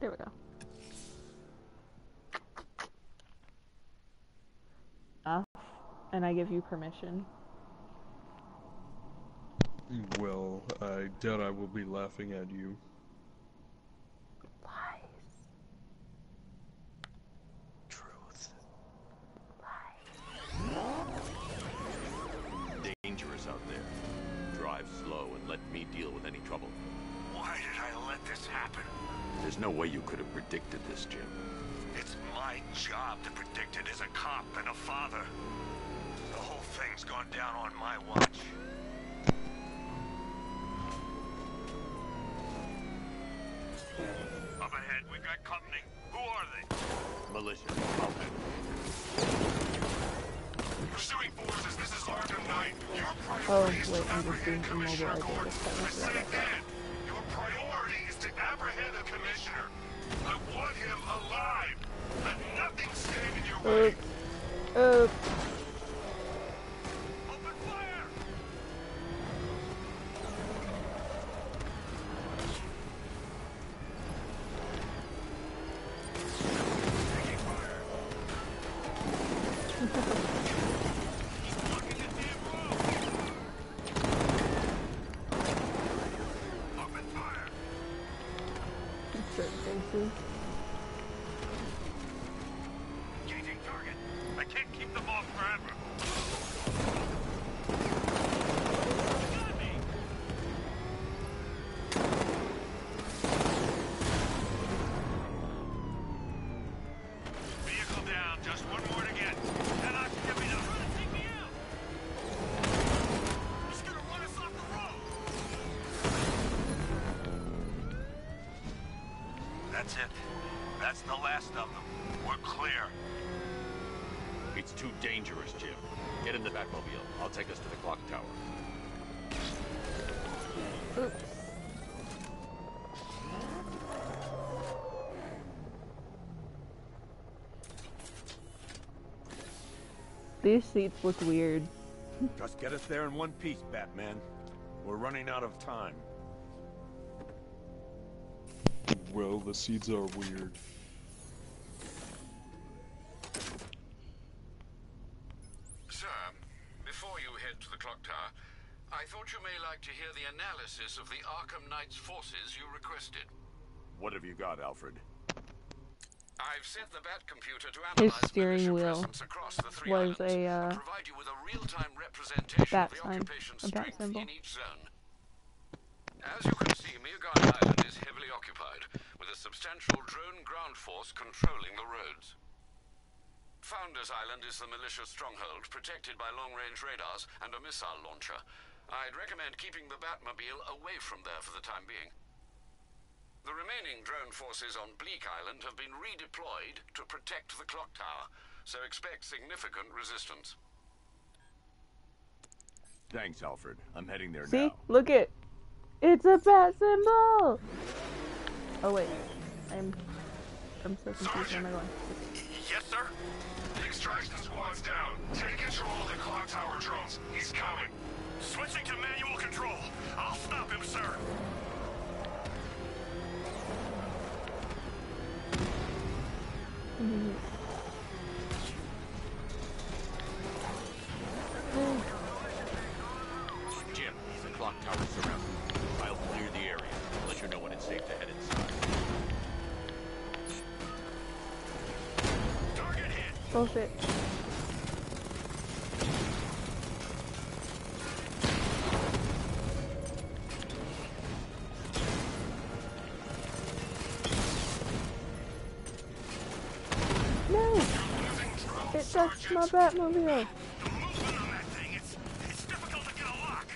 There we go. And I give you permission. Well, I doubt I will be laughing at you. Lies. Truth. Lies. Dangerous out there. Drive slow and let me deal with any trouble. Why did I let this happen? There's no way you could have predicted this, Jim. It's my job to predict it as a cop and a father. The whole thing's gone down on my watch. Up ahead, we've got company. Who are they? Militia. Pursuing forces, this is Arkham Knight. Your Oh, priority is wait, to I'm just apprehend being Commissioner immobile. I Gordon. just kind I of say forgot about that. again, your priority is to apprehend the Commissioner. I want him alive. Let nothing stand in your way. Open fire! Taking fire. He's blocking the damn road. Open fire. Certain faces. Engaging target. I can't keep them off forever. Got me. Vehicle down. Just one more to get. That ought to get me enough. Trying to take me out. He's gonna run us off the road. That's it. That's the last of them. We're clear. It's too dangerous, Jim. Get in the Batmobile. I'll take us to the clock tower. Oops. These seats look weird. Just get us there in one piece, Batman. We're running out of time. Well, the seeds are weird. Sir, before you head to the clock tower, I thought you may like to hear the analysis of the Arkham Knight's forces you requested. What have you got, Alfred? I've set the Bat computer to His analyze steering militia wheel presence across the three was islands a and provide you with a real-time representation bat of the sign, occupation a bat strength symbol. in each zone. As you can see, Miagani Island is heavily occupied, with a substantial drone ground force controlling the roads. Founders Island is the militia stronghold, protected by long-range radars and a missile launcher. I'd recommend keeping the Batmobile away from there for the time being. The remaining drone forces on Bleak Island have been redeployed to protect the clock tower, so expect significant resistance. Thanks, Alfred. I'm heading there See? now. Look it! It's a bat symbol! Oh wait. I'm so confused. Where am I going? Yes, sir? The extraction squad's down. Take control of the clock tower drones. He's coming. Switching to manual control. I'll stop him, sir. Jim, the clock tower's surrounded. I'll clear the area. I'll let you know when it's safe to head inside. Target hit. Bullshit. No! It touched my Batmobile! The movement on that thing, it's difficult to get a lock.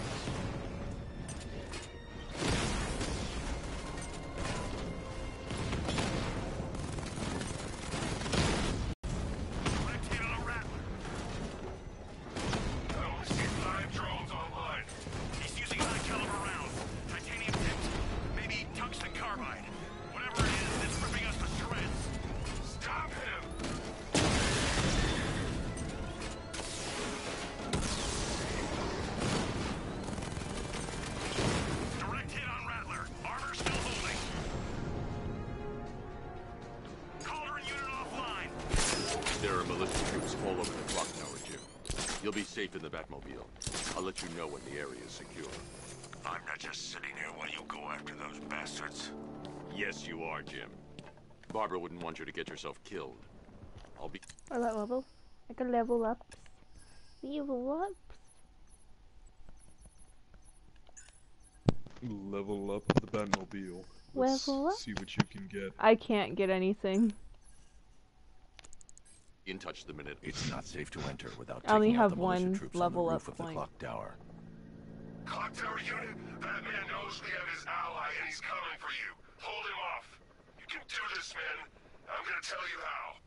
Left hand on a rattler. I only see 5 drones online. He's using high caliber rounds. Titanium tipped, maybe tungsten carbide. Whatever it is, it's ripping us to shreds. Stop him! You'll be safe in the Batmobile. I'll let you know when the area is secure. I'm not just sitting here while you go after those bastards. Yes, you are, Jim. Barbara wouldn't want you to get yourself killed. I'll be... Or that level. I can level up. Level up. Level up the Batmobile. Let's Level up? see what you can get. I can't get anything. in touch the minute. It's not safe to enter without I only taking out have the militia one troops level on the up roof of the point. clock tower. Clock tower unit, Batman knows we have his ally and he's coming for you. Hold him off. You can do this, man. I'm gonna tell you how.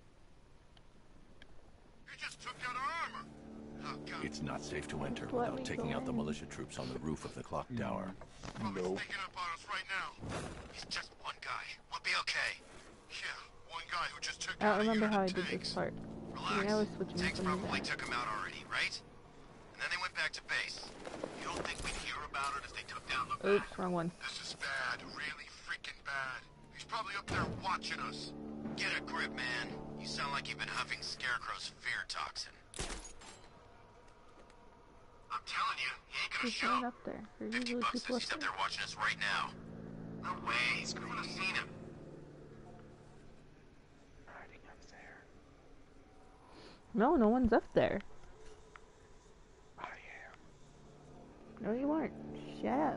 You just took out our armor. Oh, God. It's not safe to enter Let without me taking go out the in. militia troops on the roof of the clock tower. Probably No. sneaking up on us right now. He's just one guy. We'll be okay. Yeah, one guy who just took I out don't a remember unit how I of did tanks. this part. Relax. I mean, I was switching Tanks from probably that. took him out already, right? And then they went back to base. You don't think we'd hear about it if they took down the Oops, back? wrong one. This is bad, really freaking bad. He's probably up there watching us. Get a grip, man. You sound like you've been huffing Scarecrow's fear toxin. I'm telling you, he ain't gonna Who's show. going up there? There's 50 usually bucks people says up he's up there. there watching us right now. No way, Screw would have seen him. No, no one's up there. I am. No, you aren't. Shut up.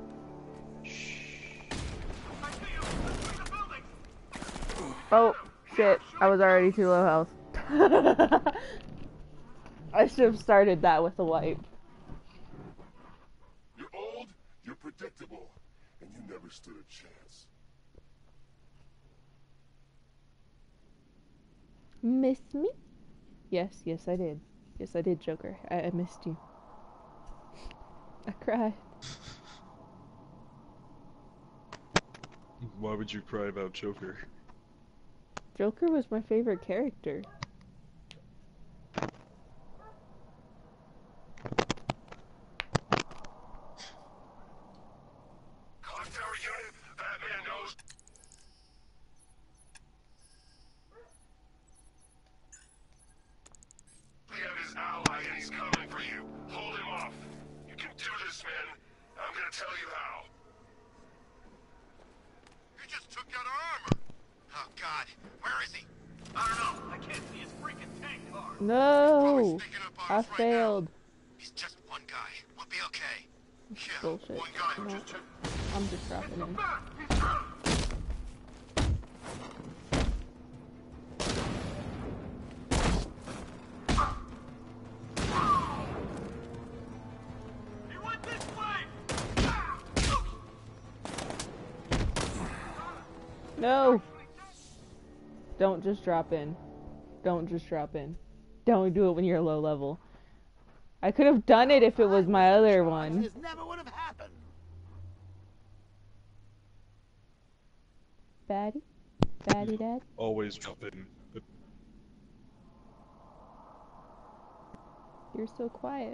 Oh, shit. I was already too low health. I should have started that with a wipe. You're old, you're predictable, and you never stood a chance. Miss me? Yes, yes, I did. Yes, I did, Joker. I missed you. I cried. Why would you cry about Joker? Joker was my favorite character. Clock tower unit, Batman knows. We have his ally and he's coming for you. Hold him off. You can do this, man. I'm gonna tell you how. You just took out our armor. Oh, God. Where is he? I don't know. I can't see his freaking tank car. No! Sneaking up on I us right now. failed. He's just one guy. We'll be okay. Yeah, Bullshit. one guy who No. just took... I'm just dropping in. He's down! He went this way! No! Don't just drop in. Don't just drop in. Don't do it when you're low level. I could have done it if it was my other one. This never would have happened. Batty? Batty dad? Always jump in. But You're so quiet.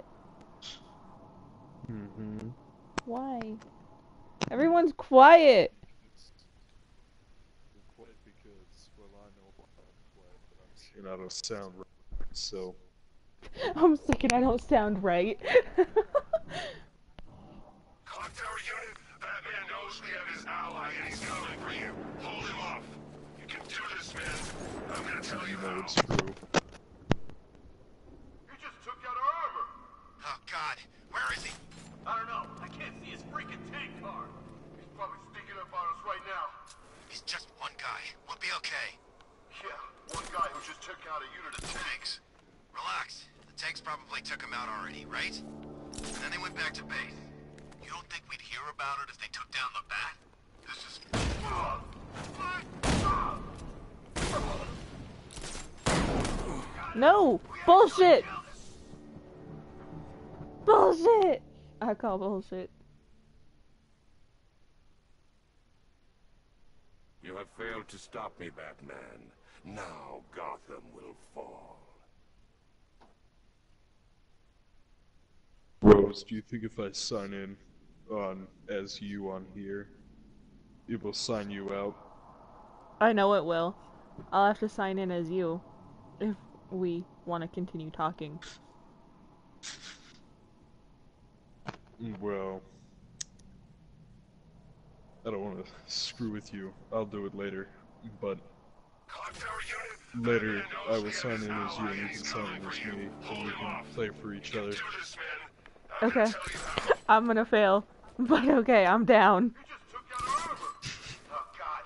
Why? Everyone's quiet! quiet because, well, I know I'm quiet, but I'm sick and I don't sound right, so... I'm sick and I don't sound right. Clock tower unit, Batman knows we have his ally and he's coming for you. Hold him off. You can do this, man. I'm gonna tell you No, how. it's true. You just took out our armor. Oh, God. Where is he? I don't know. I can't see his freaking tank car. He's probably sneaking up on us right now. He's just one guy. We'll be okay. Yeah, one guy who just took out a unit of tanks. Relax. The tanks probably took him out already, right? And then they went back to base. You don't think we'd hear about it if they took down the bat? This is... No! Bullshit! Bullshit! I call bullshit. You have failed to stop me, Batman. Now Gotham will fall. Rose, do you think if I sign in on as you on here, it will sign you out? I know it will. I'll have to sign in as you if we want to continue talking. Well, I don't want to screw with you. I'll do it later. But Clock Tower unit. later, Batman I knows will sign in Gambit's as you and ally. you He's can sign coming in for as you. me. And Hold we him can off. play for each other. Do this, man. I'm gonna Okay. tell you how. I'm gonna fail. But okay, I'm down. You just took down our armor. Oh God,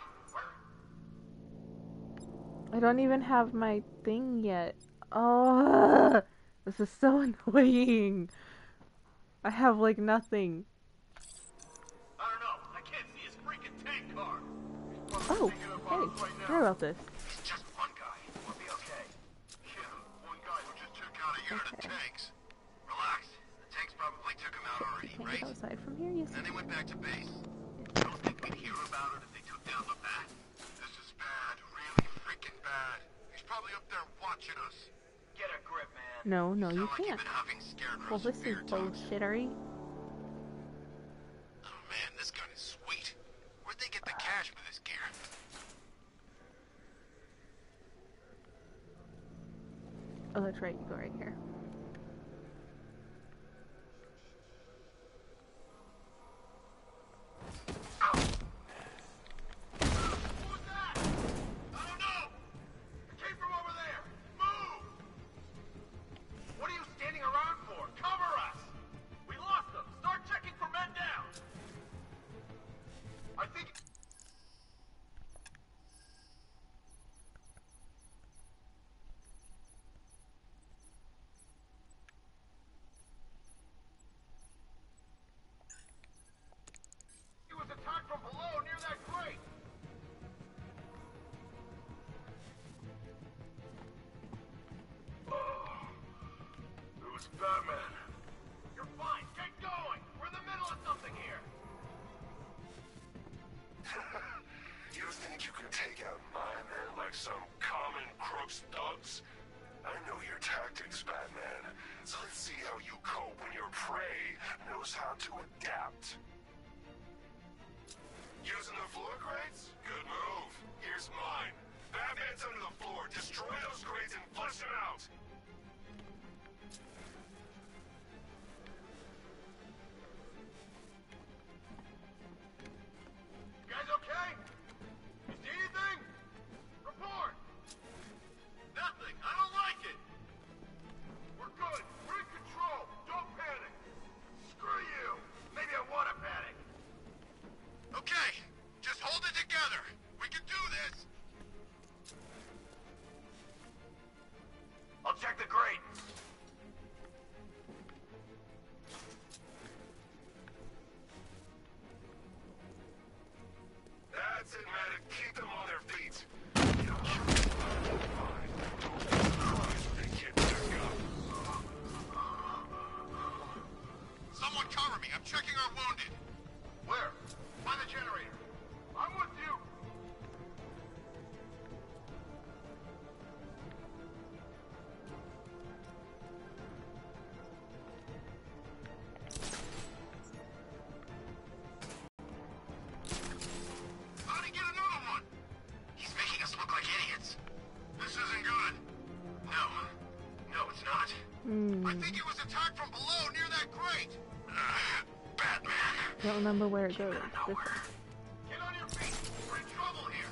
where? I don't even have my thing yet. Oh, this is so annoying. I have like nothing. I don't know. I can't see his freaking tank car. Oh, hey, sorry about this. He's just one guy. We'll be okay. Yeah, one guy who just took out a unit Okay. of tanks. Relax. The tanks probably took him out already, Can I right? get outside from here? Yes. And then they went back to base. I don't think we'd hear about it if they took down the bat. This is bad. Really freaking bad. He's probably up there watching us. Get a grip, man. No, no, you Sound like can't. you've been huffing scarecrows Well, this and is beer tops. bullshit, alright? Oh man, this gun is sweet. Where'd they get the cash for this gear? Oh, that's right, you go right here. Who was that? I don't know. It came from over there. Move! What are you standing around for? Cover us! We lost them. Start checking for men down. I think. He was attacked from below near that crate. It was Batman. You're fine. Get going. We're in the middle of something here. You think you can take out my men like some common crooks thugs? I know your tactics, Batman. So let's see how you cope when your prey knows how to adapt. Using the floor crates? Good move. Here's mine. Batman's under the floor. Destroy those crates and flush them out. You guys okay? You see anything? Report. Nothing. I don't like it. We're good. We're in control. Don't panic. Screw you. Maybe I want to panic. Okay. Just hold it together. We can do this. I'll check the grate. That's it, man. Keep them on their feet. You'll kill them. Fine. Don't Christ, they can't back up. Someone cover me. I'm checking our wounded. Where? By the generator. I'm with you. How'd he get another one? He's making us look like idiots. This isn't good. No. No, it's not. I think it was attacked from below near that crate. Batman. Don't remember where it goes. This one. Get on your feet. We're in trouble here.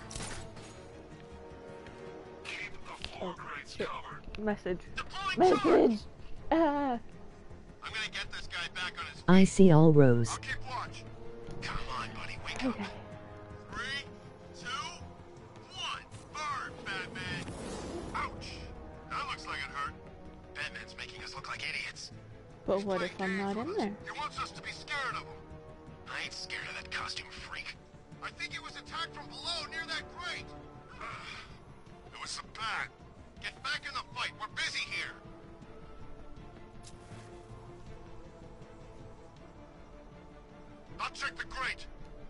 Keep the floor crates shit. covered. Message. Deploying charge. Message! Ah! I'm gonna get this guy back on his feet. I see all Rose. I'll keep watch. Come on, buddy. Wake up. Okay. 3, 2, 1. Burn, Batman. Ouch. That looks like it hurt. Batman's making us look like idiots. But what if I'm not in there? He wants us to be scared of him. I ain't scared of that costume freak. I think it was attacked from below near that crate. It was the bat. Get back in the fight. We're busy here. I'll check the crate.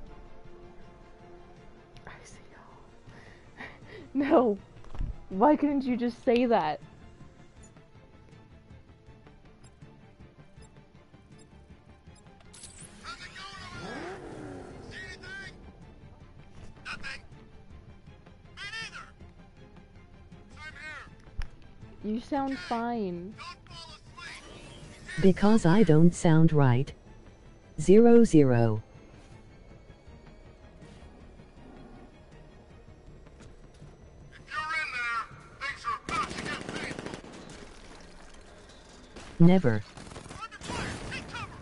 I see all. No! Why couldn't you just say that? How's it going over there? See anything? Nothing. Me neither. Same here. You sound fine. Don't fall asleep. He's Because I don't sound right. 00. If you're in there, things are about to get painful. Never. Under fire! Take cover!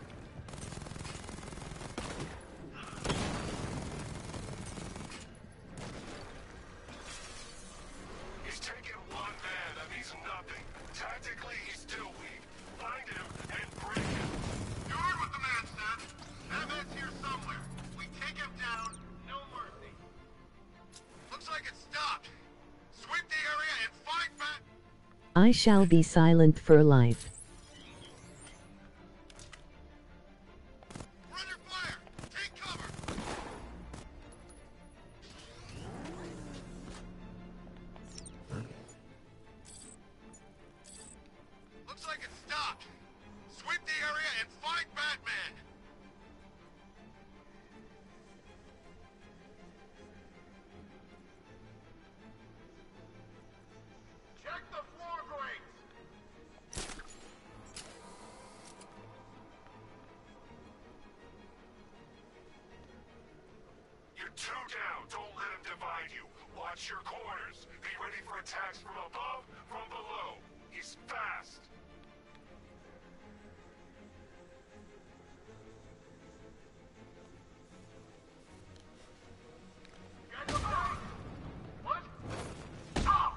He's taken one man, that means nothing. Tactically, he's still weak. Find him and bring him. You heard what the man said. That man's here somewhere. We take him down, no mercy. Looks like it stopped. Sweep the area and fight back. I shall be silent for life. We're under fire! Take cover! Looks like it stopped. Sweep the area and fight Batman! Check the floor grates! You're two down. Don't let him divide you. Watch your corners. Be ready for attacks from above, from below. He's fast. Guys okay? What? Stop!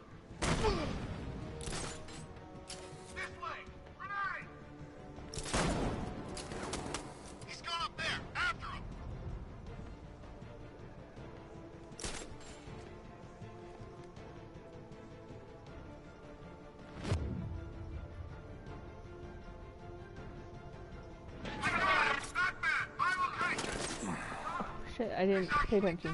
This way! Grenade! He's gone up there! After him! Batman! My location! Shit, I didn't pay attention.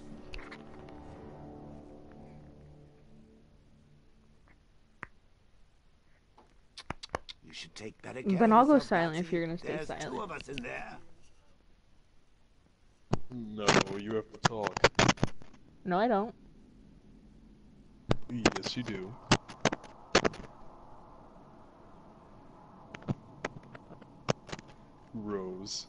You should take better care Then of I'll go yourself, silent Patsy. if you're gonna stay There's silent. 2 of us in there. No, you have to talk. No, I don't. Yes, you do. Rose.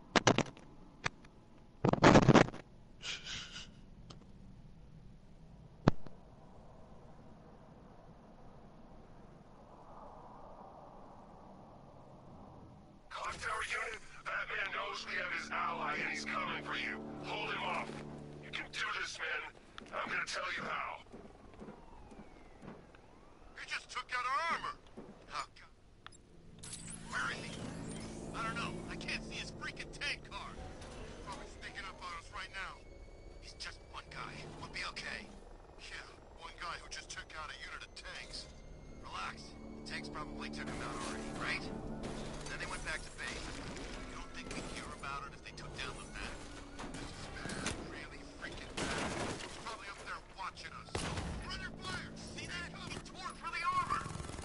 Clock Tower unit, Batman knows we have his ally and he's coming for you. Hold him off. You can do this, man. I'm gonna tell you how. He just took out our armor! Oh, God. Where is he? I don't know. I can't see his freaking tank car. He's probably sneaking up on us right now. He's just one guy. We'll be okay. Yeah, one guy who just took out a unit of tanks. Relax. The tanks probably took him out already, right? Then they went back to base. You don't think we'd hear about it if they took down the man? This is bad. Really freaking bad. He's probably up there watching us. We're under fire! See that? He tore through the armor!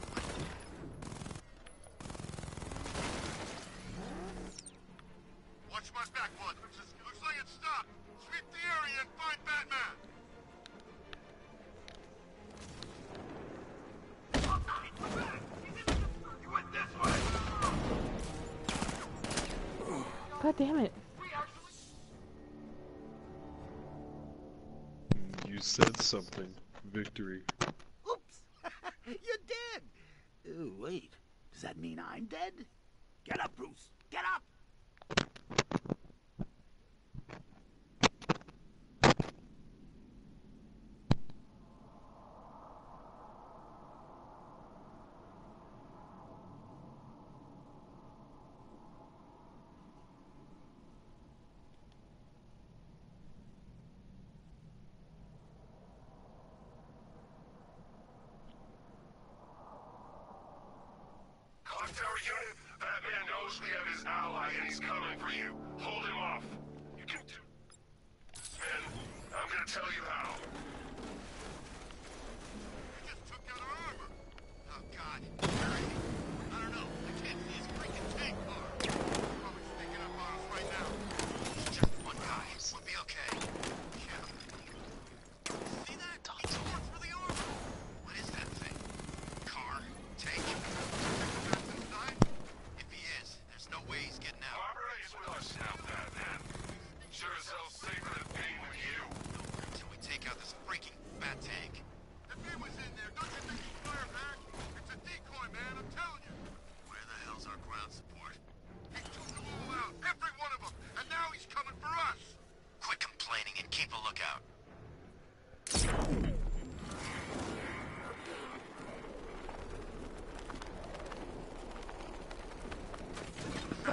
Watch my back, Blood. Looks like it stopped. Sweep the area and find Batman! He went this way! God damn it. You said something. Victory. Oops! You're dead! Oh, wait. Does that mean I'm dead? Get up, Bruce! Get up! Clock Tower unit, Batman knows we have his ally and he's coming for you. Hold him off. You can do... Man, I'm gonna tell you how. He just took out our armor! Oh, God. Where is he? I don't know. I can't see his freaking tank car. He's probably sneaking up on us right now. He's just one guy. We'll be okay. Yeah. See that? He tore through the armor! What is that thing? Car? Tank? Check the maps inside?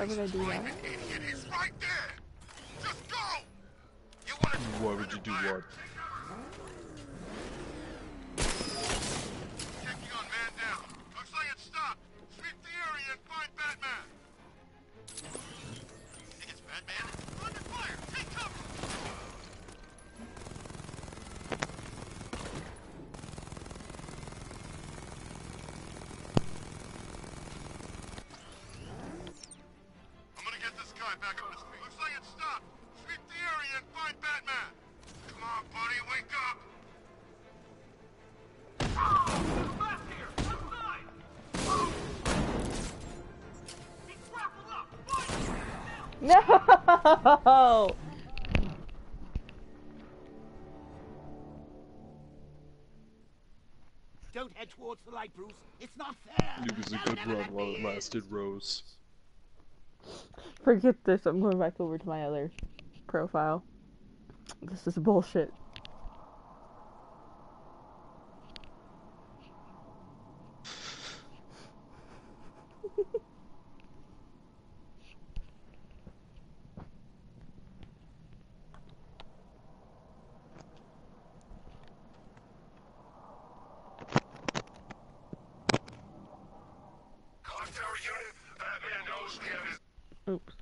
Why would I do that? Idiot, he's right there. Just go. You want to? Why would you do what? Taking on man down. Looks like it's stopped. Sweep the area and find Batman. You think it's Batman? We're under fire. Take cover. I'm gonna get this guy back on his feet. Looks like it's stopped. Sweep the area and find Batman. Come on, buddy, wake up. Left here, outside. He's grappled up. No! Don't head towards the light, Bruce. It's not fair. It was a good run while it lasted, Rose. Forget this, I'm going back over to my other profile. This is bullshit. Clock tower unit, Batman knows we have his... Oops.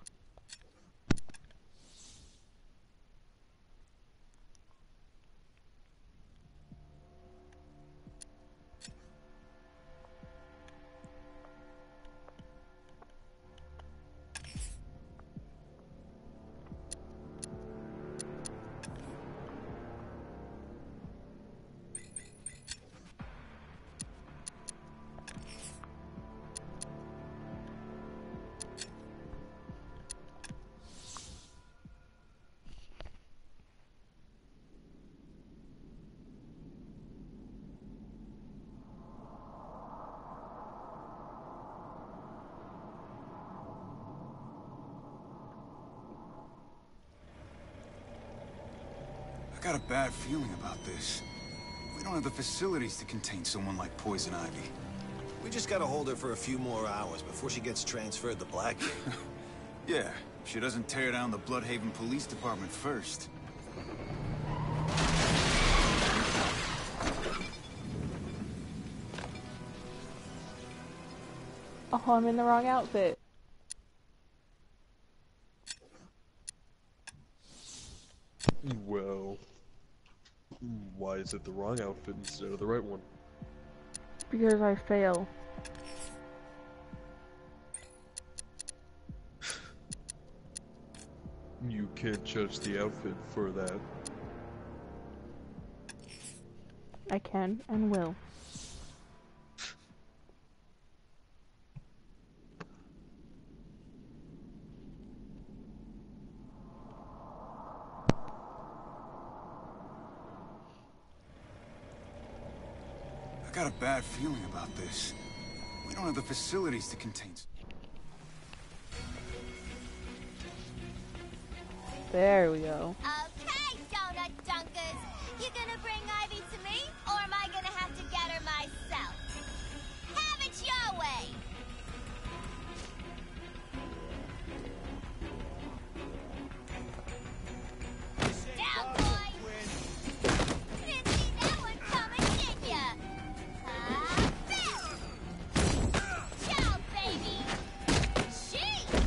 I got a bad feeling about this. We don't have the facilities to contain someone like Poison Ivy. We just gotta hold her for a few more hours before she gets transferred to Blackgate. Yeah, if she doesn't tear down the Bloodhaven Police Department first. Oh, I'm in the wrong outfit. Well, why is it the wrong outfit instead of the right one? Because I fail. You can't judge the outfit for that. I can and will. I got a bad feeling about this. We don't have the facilities to contain... There we go. Okay, donut dunkers. You gonna bring Ivy to me, or am I gonna have to get her myself? Have it your way! Down, boy! Didn't see that one coming, did ya? Ciao, baby! Jeez!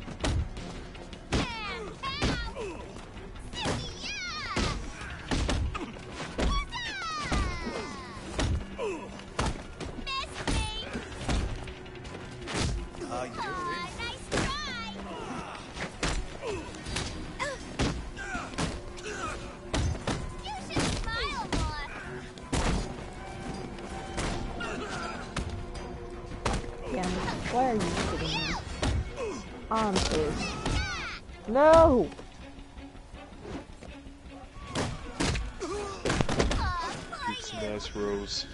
Why are you kidding me? I'm pissed. No! Kick some ass, Rose.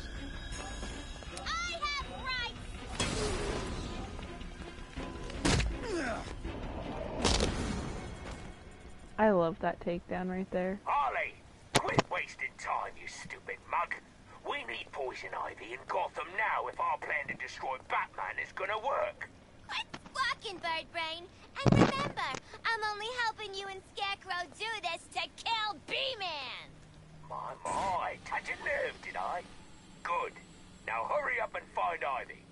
I love that takedown right there. Harley, quit wasting time, you stupid mug. We need Poison Ivy in Gotham now if our plan to destroy Batman is gonna work. What Bird Brain. And remember, I'm only helping you and Scarecrow do this to kill B-Man. My, touch a nerve, did I? Good. Now hurry up and find Ivy.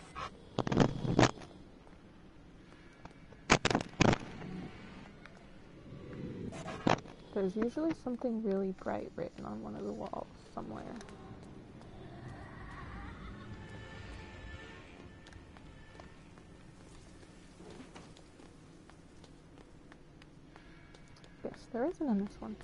There's usually something really bright written on one of the walls somewhere. Yes, there isn't in this one.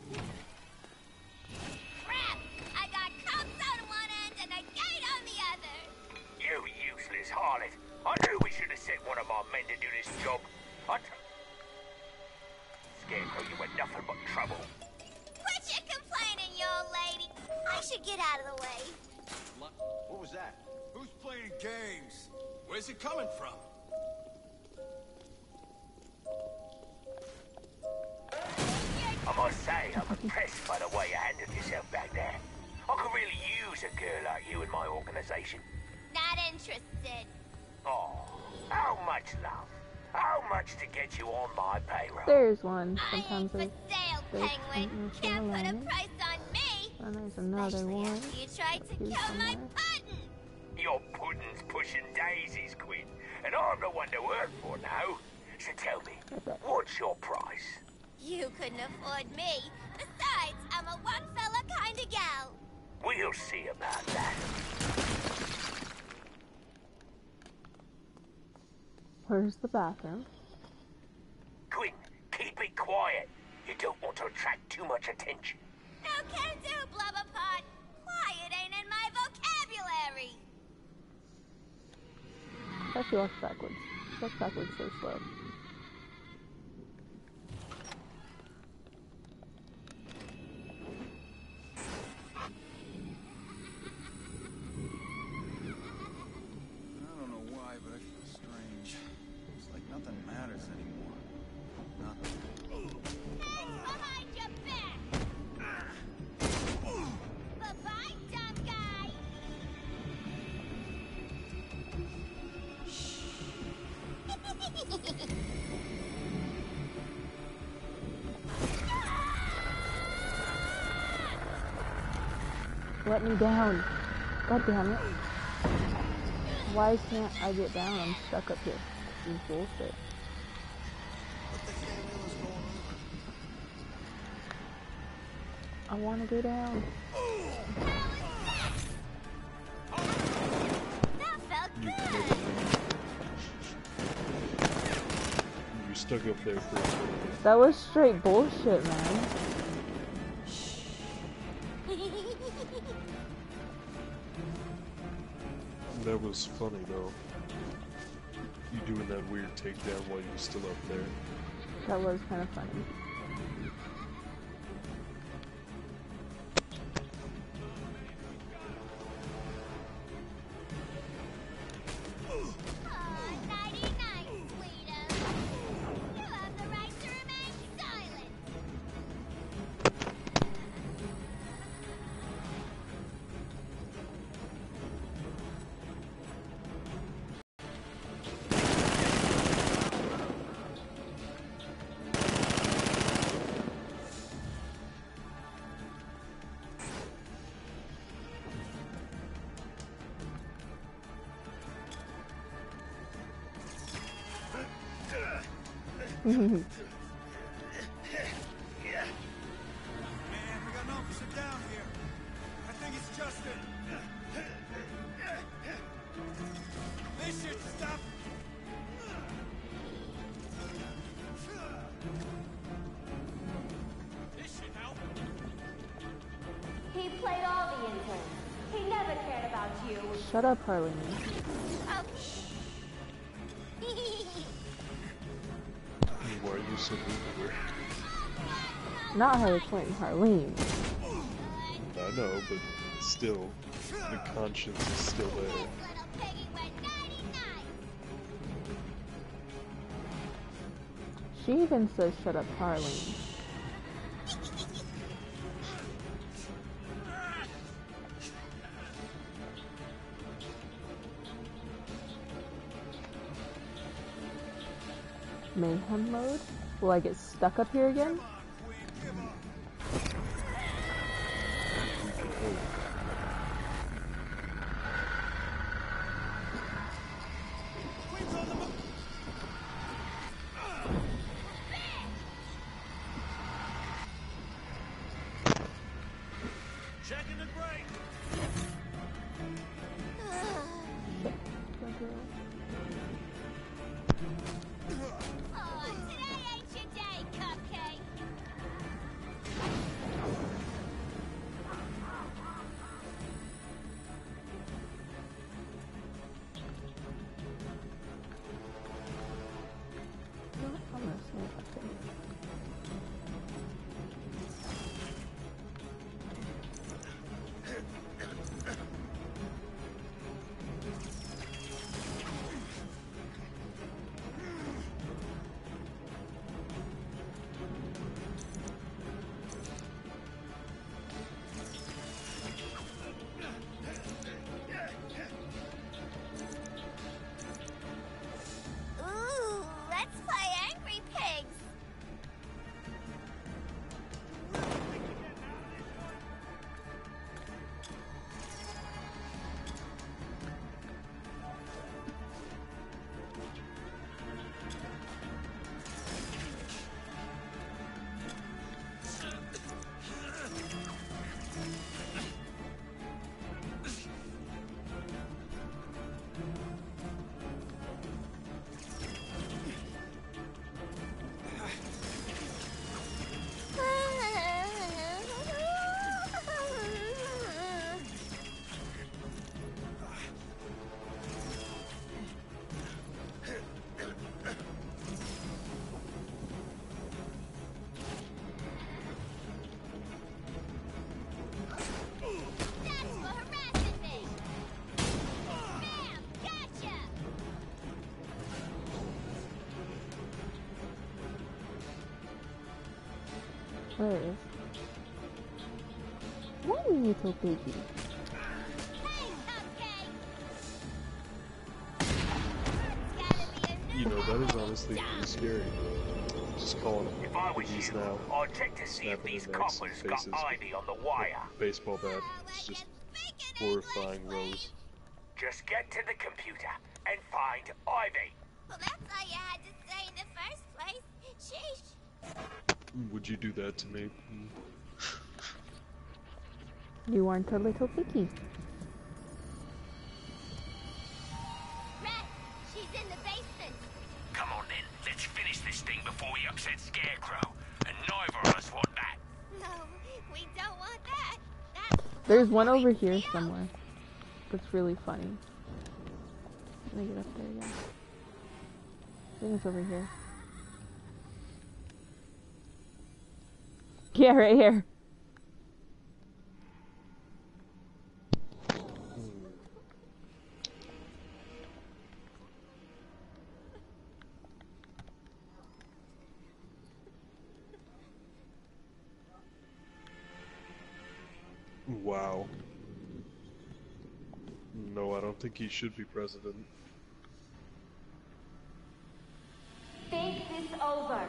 Crap! I got cops on one end and a gate on the other. You useless harlot. I knew we should have sent one of our men to do this job. Scarecrow, you were nothing but trouble. Quit your complaining, you old lady. I should get out of the way. What was that? Who's playing games? Where's it coming from? I must say, I'm impressed by the way you handled yourself back there. I could really use a girl like you in my organization. Not interested. Oh, how much love? How much to get you on my payroll? There's one. Sometimes I ain't for sale, Penguin. Can't put a price on me. And there's another one. You tried to kill my puddin'. Your puddin's pushing daisies, Quinn. And I'm the one to work for now. So tell me, what's your price? You couldn't afford me. Besides, I'm a one-fella kind of gal. We'll see about that. Where's the bathroom? Quinn, keep it quiet. You don't want to attract too much attention. No can do, Blubberpot. Quiet ain't in my vocabulary. I she walks backwards. She walks backwards so slow. I don't know why, but I feel strange. It's like nothing matters anymore. Nothing. Behind your back. Bye-bye, dumb guy. Let me down. God damn it. Why can't I get down? I'm stuck up here. This is bullshit. I want to go down. That felt good. You're stuck up there for a second. That was straight bullshit, man. That was funny though. You doing that weird takedown while you're still up there. That was kind of funny. Man, we got an officer down here. I think it's Justin. This should stop. This should help. He played all the interns. He never cared about you. Shut up, Harleen. Why are you so mean to her? Not Harley Quinn, Harleen. I know, but still, the conscience is still there. She even says shut up, Harleen. Mayhem mode? Will I get stuck up here again? Checking the brake. Oh, today ain't your day, Cupcake. Ooh, let's play Angry Pigs. That's for harassing me. Bam! Gotcha! There it is. What little baby? You know, that is honestly pretty scary. Just calling them If I was piggies you, now. I'd check to see if Snapping these their necks and coppers got faces Ivy on the wire. with a baseball bat. It's just horrifying rows. Just get to the computer and find Ivy. Well, that's all you had to say in the first place. Sheesh. Would you do that to me? You aren't a little piggy. Rat, she's in the basement. Come on then, let's finish this thing before we upset Scarecrow. And neither of us want that. No, we don't want that. There's one over here somewhere. That's really funny. Let me get up there again. I think it's over here. Yeah, right here. Wow. No, I don't think he should be president. Think this over.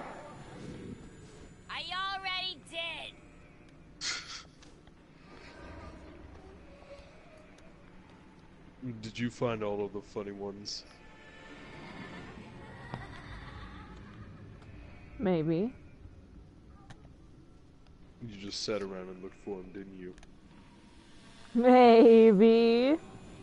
I already did. Did you find all of the funny ones? Maybe. You just sat around and looked for them, didn't you? Maybe.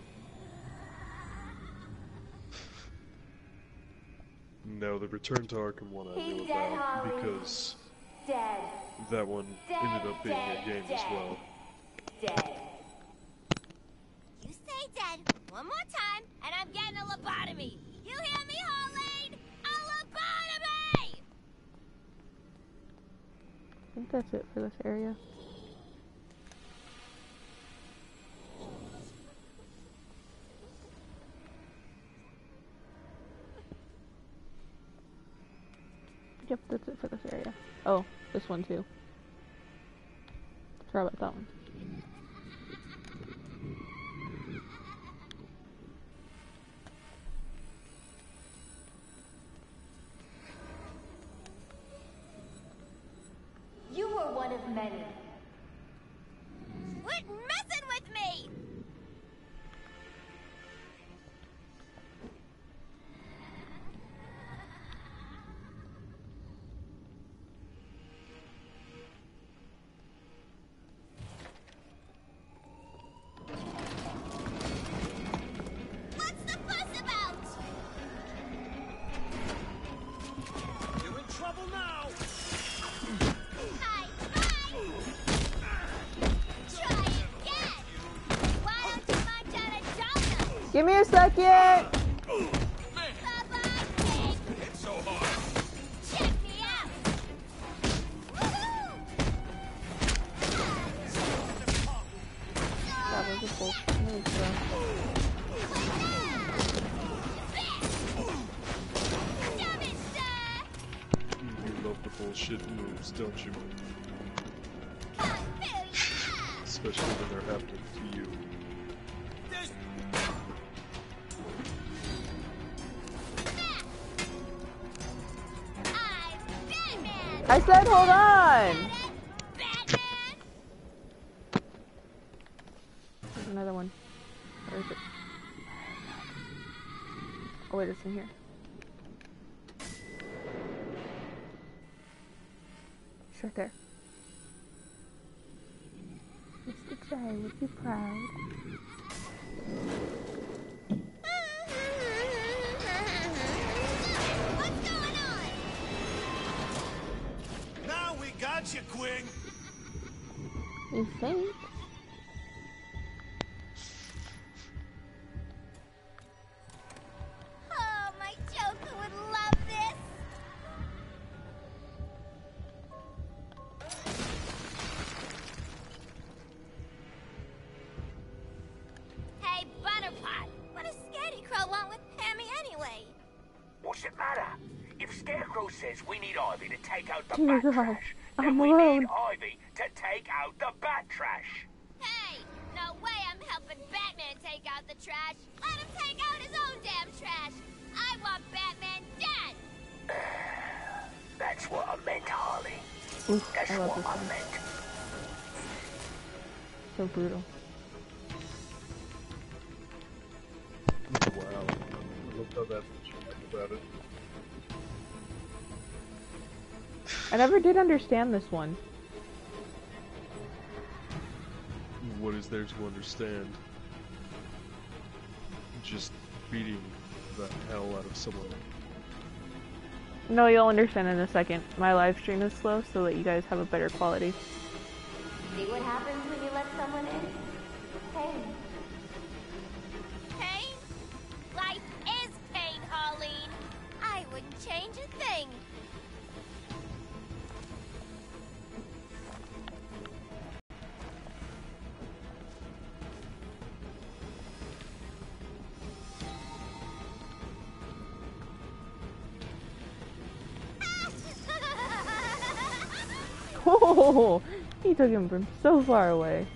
No, the Return to Arkham one I knew He's dead, about Holly. because Dead. that one ended up being a game as well. Dead. You say dead one more time, and I'm getting a lobotomy. You hear me, Harlene? A lobotomy! I think that's it for this area. Yep, that's it for this area. Oh, this one too. Forgot about that one. many. Quit messing with me! What's the fuss about? You're in trouble now! Hi, try again! Why don't you munch on a donut? Give me a second. Bye-bye, pig! It's so hard! Check me out! Woohoo! That was a bullshit move, bro. You love the bullshit moves, don't you? Especially when they're happening to you. I said hold on. There's another one. Where is it? Oh wait, it's in here. It's right there. Mr. J would be proud. What's going on? Now we got you, Quinn! You think? Oh, my Joker would love this! Hey, Butterpot, what does Scarecrow want with Hammy anyway? What's it matter? If Scarecrow says we need Ivy to take out the Dear bat God, trash, then I'm we alone. need Ivy to take out the bat trash. Hey, no way I'm helping Batman take out the trash. Let him take out his own damn trash. I want Batman dead. That's what I meant, Harley. Oof, That's I love what this I one. meant. So brutal. Wow. I love how that's what you like about it. I never did understand this one. What is there to understand? Just beating the hell out of someone. No, you'll understand in a second. My live stream is slow so that you guys have a better quality. See what happens when you let someone in? Pain. Pain? Life is pain, Harleen. I wouldn't change a thing. Oh, he took him from so far away.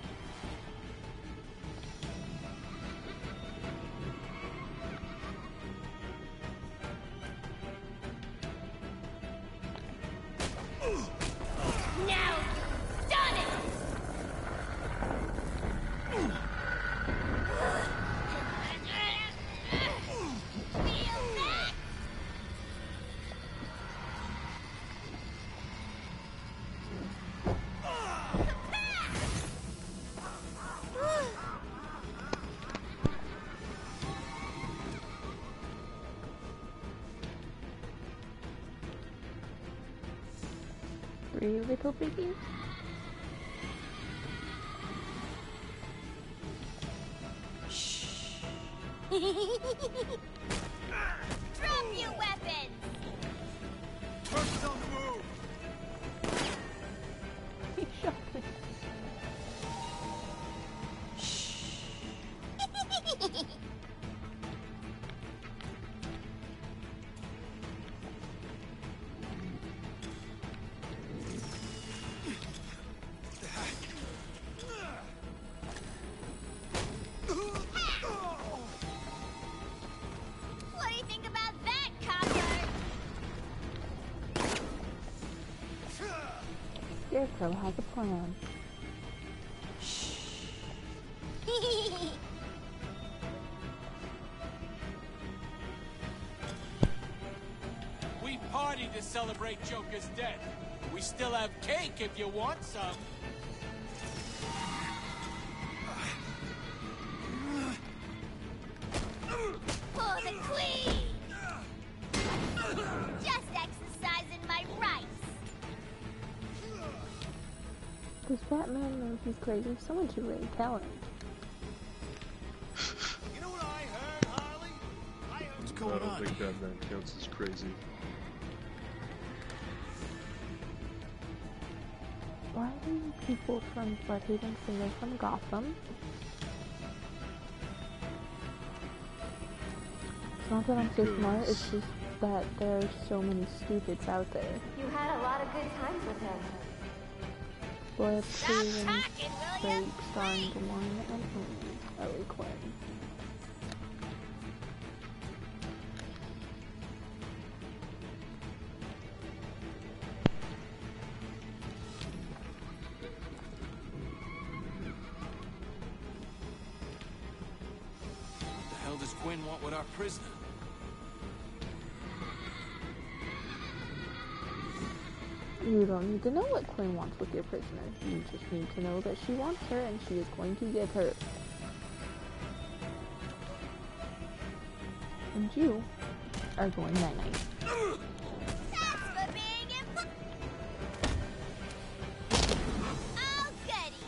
Now you've done it! Feel that? Three little piggies. Drop your weapons! Turkey's on the move! He shot me. What do you think about that, Copper? Scarecrow has a plan. We partied to celebrate Joker's death. We still have cake if you want some. For the Queen! Just exercising my rights. Does Batman know he's crazy? Someone should really tell him. You know what I heard, Harley? I heard what's going I don't on. think Batman counts as crazy. Why are people from Bloodhaven saying they're from Gotham? It's not that I'm so smart, it's just that there are so many stupids out there. You had a lot of good times with him. Bloodhaven, Drake, starring one and only Harley Quinn. What the hell does Quinn want with our prisoner? You don't need to know what Quinn wants with your prisoner. You just need to know that she wants her and she is going to give her. And you are going night-night. That's for being Oh, goody.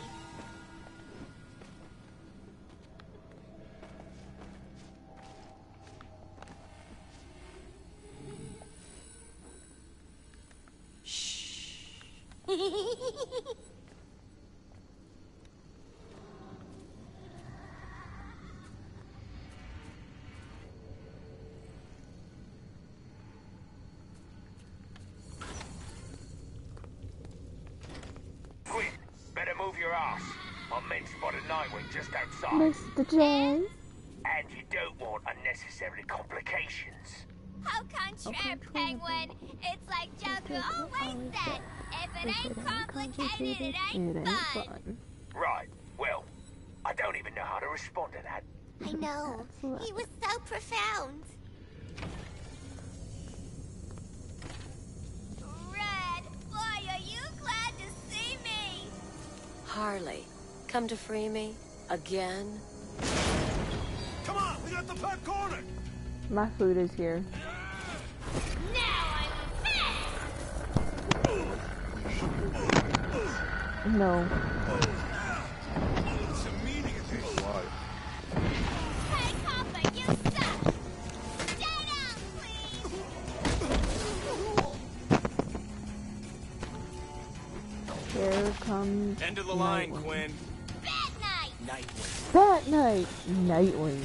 Quinn, better move your ass. My men spotted Nightwing just outside. Mr. Jones? And you don't want unnecessary complications. How contraire, Penguin. It's like Joker always said. If it ain't complicated, it ain't fun. Right, well, I don't even know how to respond to that. I know. He was so profound. Red, boy, are you glad to see me? Harley, come to free me? Again? Come on, we got the back corner. My food is here. No. What's the meaning of this? Hey, Papa, you suck. Stay down, please. Here comes End of the line, Nightwing. Quinn. Bad night. Nightwing. Bat Night! Nightwing.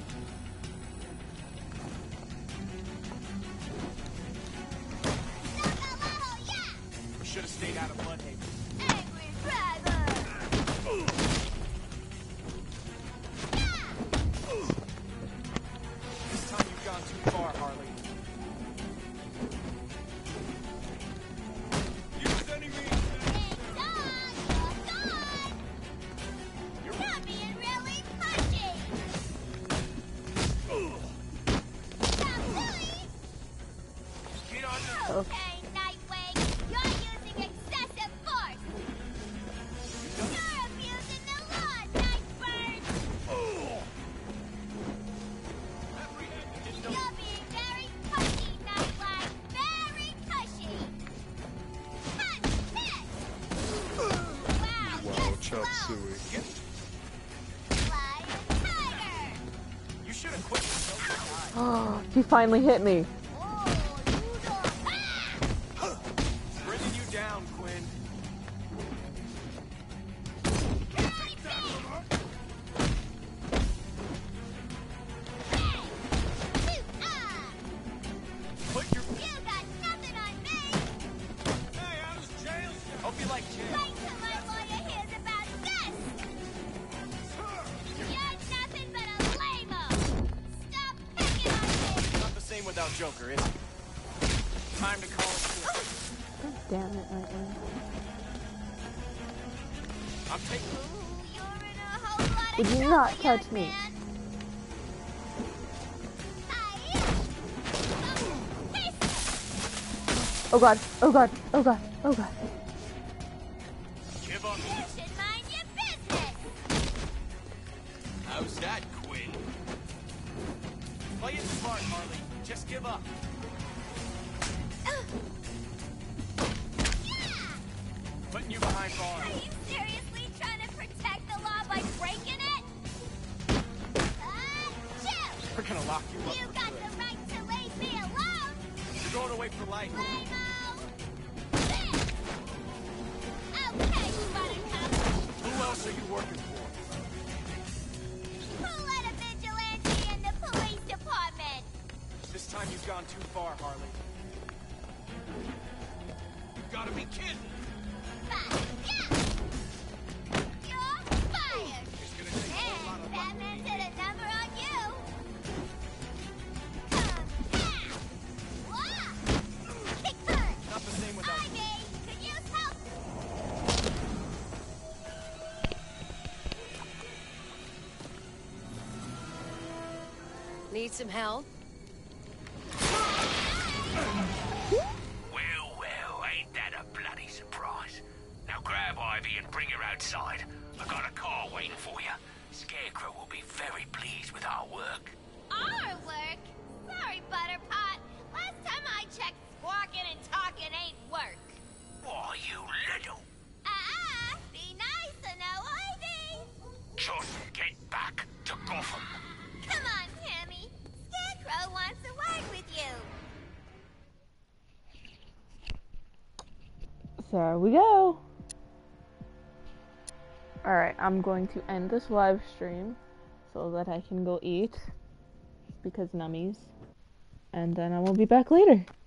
We should have stayed out of Bloodhaven. Angry driver. This time you've gone too far, Harley. Use any means. You're not being really pushy. Get on Oh. Okay, Nightwing, you're using excessive force. You're abusing the law, Nightbird. You're being very pushy, Nightwing. Very pushy. Wow, chop suey. You should have quit. Oh, he finally hit me. Bringing you down, Quinn. Put your... You got nothing on me. Hey, how does jail? Hope you like jail. Wait till my lawyer hears about this. You're nothing but a lame-o. Stop picking on me. Not the same without Joker, is it? Time to call it quits. God damn it, Nightwing. I'm taking. You're in a whole lot of Would you trouble, not young touch me? man. Oh god, oh god, oh god, oh god. Give up. You should mind your business. How's that, Quinn? Play it smart, Harley. Just give up. Putting you behind bars. Are you seriously trying to protect the law by breaking it? Shoot! We're gonna lock you up. You for got good. the right to leave me alone! You're going away for life. Lame-o! Okay, Buttercup. Who else are you working for? Who let a vigilante in the police department? This time you've gone too far, Harley. You gotta be kidding. You're fired! And Batman did a number on you! Not the same without you. Ivy, could use help! Need some help? Well, ain't that a bloody surprise? Now grab Ivy and bring her outside. I got a car waiting for you. Scarecrow will be very pleased with our work. Our work? Sorry, Butterpot. Last time I checked, squawking and talking ain't work. Why, you little... Be nice, no, Ivy! Just get back to Gotham. Come on, Tammy. Scarecrow wants to work with you. There we go. Alright, I'm going to end this live stream so that I can go eat because nummies. And then I will be back later.